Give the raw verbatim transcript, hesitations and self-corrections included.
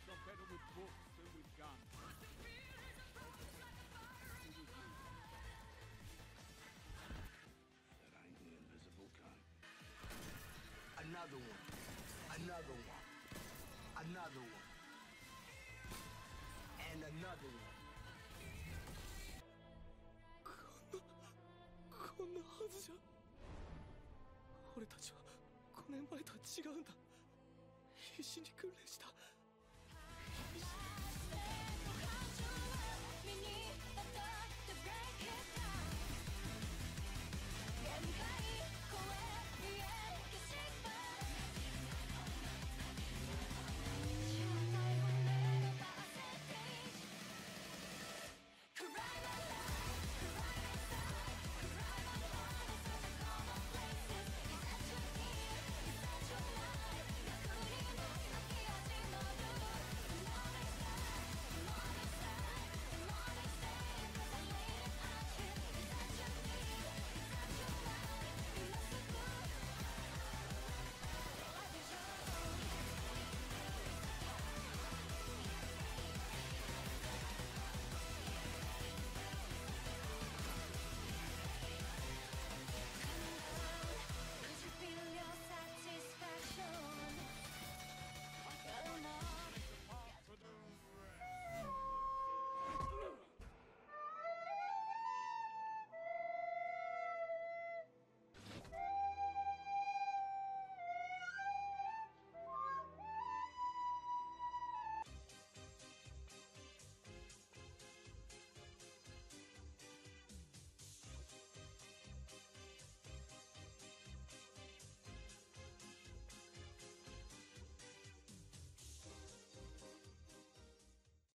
are better with books than with guns. That ain't the invisible kind. Another one. Another one. Another one. And another one. こんなはずじゃ。俺たちはごねんまえとは違うんだ。必死に訓練した